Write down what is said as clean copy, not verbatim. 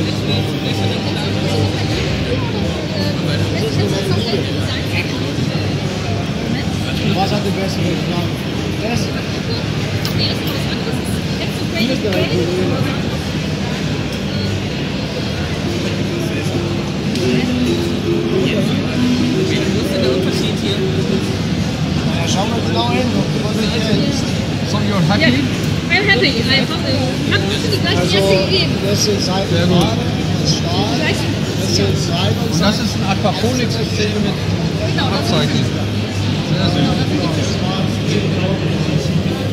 Was hat den besten Geschmack? Das? Hier ist der Wie groß ist der Unterschied hier? Ja, schauen wir genau hin, was du kennst. So, you're happy? I'm happy. Ich habe die gleichen Ärzte gegeben. Das sind Seitenbahnen, das ist Stahl, das sind Seiten und Und das ist ein Aquaponik-System mit Abzeichen. Sehr süß.